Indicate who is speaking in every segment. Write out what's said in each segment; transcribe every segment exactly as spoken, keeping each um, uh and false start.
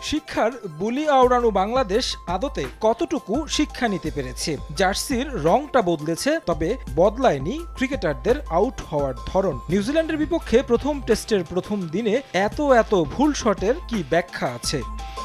Speaker 1: শিক্ষার বুলি আওড়ানো বাংলাদেশ আদতে কতটুকু শিক্ষা নিতে পেরেছে? জার্সির রংটা বদলেছে, তবে বদলায়নি ক্রিকেটারদের আউট হওয়ার ধরন। নিউজিল্যান্ডের বিপক্ষে প্রথম টেস্টের প্রথম দিনে এত এত ভুল শটের কি ব্যাখ্যা আছে?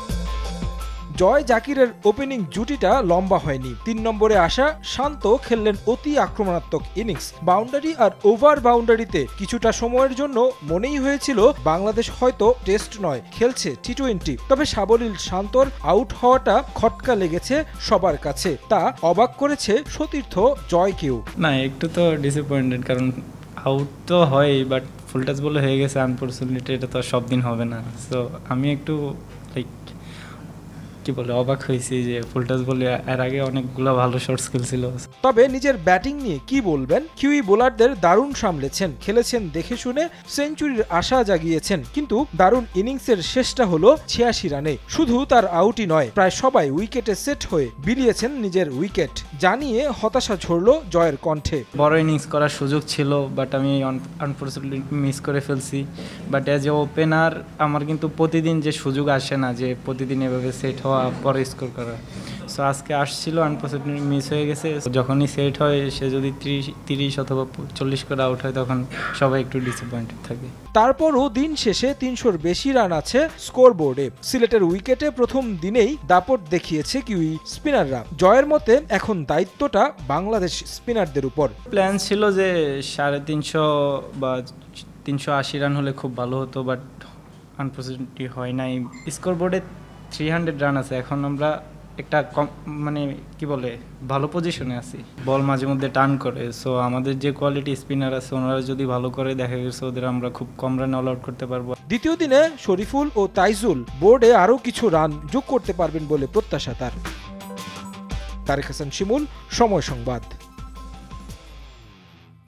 Speaker 1: জয় জাকিরের ওপেনিং জুটিটা লম্বা হয়নি। তিন নম্বরে আসা শান্ত খেললেন অতি আক্রমণাত্মক ইনিংস। বাউন্ডারি আর ওভার বাউন্ডারিতে কিছুটা সময়ের জন্য মনেই হয়েছিল বাংলাদেশ হয়তো টেস্ট নয়, খেলছে টি টোয়েন্টি। তবে সাবলীল শান্তর আউট হওয়াটা খটকা লেগেছে সবার কাছে। তা অবাক করেছে সতীর্থ জয়কেও।
Speaker 2: না, একটু তো ডিসঅ্যাপয়েন্টেড, কারণ আউট তো হয়, বাট ফুল টাচ বলে হয়ে গেছে আনফরচুনেটলি। এটা তো সব দিন হবে না। সো আমি একটু লাইক কি বলে অবাক হয়েছি যে ফুল টাচ বলে এর আগে অনেকগুলো ভালো শর্ট স্কিল ছিল।
Speaker 1: তবে নিজের ব্যাটিং নিয়ে কি বলবেন? কিউই বোলারদের দারুণ সামলেছেন, খেলেছেন দেখে শুনে, সেঞ্চুরির আশা জাগিয়েছেন। কিন্তু দারুণ ইনিংসের শেষটা হলো ছিয়াশি রানে। শুধু তার আউটই নয়, প্রায় সবাই উইকেটে সেট হয়ে বিলিয়েছেন নিজের উইকেট। জানিয়ে হতাশা ঝরল জয়ের কণ্ঠে।
Speaker 2: বড় ইনিংস করার সুযোগ ছিল, বাট আমি আনফরচুনেটলি মিস করে ফেলছি। বাট অ্যাজ এ ওপেনার আমার কিন্তু প্রতিদিন যে সুযোগ আসে না, যে প্রতিদিন এভাবে সেট হওয়া পরে স্কোর করা। সো আজকে আসছিল, আনফরচুনেটলি মিস হয়ে গেছে। যখনই সেট হয়, সে যদি ত্রিশ তিরিশ অথবা চল্লিশ করে আউট হয়, তখন সবাই একটু ডিসঅ্যাপয়েন্টেড থাকে।
Speaker 1: তারপরও দিন শেষে তিনশোর বেশি রান আছে স্কোর বোর্ডে। সিলেটের উইকেটে প্রথম দিনেই দাপট দেখিয়েছে কিউই স্পিনাররা। জয়ের মতে এখন দায়িত্বটা বাংলাদেশ স্পিনারদের উপর।
Speaker 2: প্ল্যান ছিল যে সাড়ে তিনশো বা তিনশো আশি রান হলে খুব ভালো হতো, বাট আনফরচুনেটলি হয় নাই। স্কোর বোর্ডে থ্রি হান্ড্রেড রান আছে। এখন আমরা একটা কম মানে কি বলে ভালো পজিশনে আছি। বল মাঝে মধ্যে টার্ন করে। সো আমাদের যে কোয়ালিটি স্পিনার আছে, ওনারা যদি ভালো করে, দেখা গেছে ওদের আমরা খুব কম রান অল আউট করতে পারবো।
Speaker 1: দ্বিতীয় দিনে শরীফুল ও তাইজুল বোর্ডে আরও কিছু রান যোগ করতে পারবেন বলে প্রত্যাশা তার। তারেক হাসান শিমুল, সময় সংবাদ।